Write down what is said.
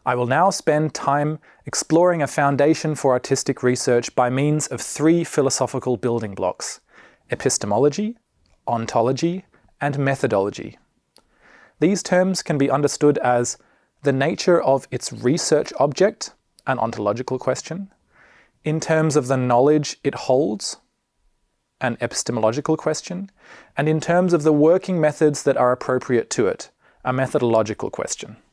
I will now spend time exploring a foundation for artistic research by means of three philosophical building blocks: epistemology, ontology, and methodology. These terms can be understood as the nature of its research object, an ontological question, in terms of the knowledge it holds, an epistemological question, and in terms of the working methods that are appropriate to it, a methodological question.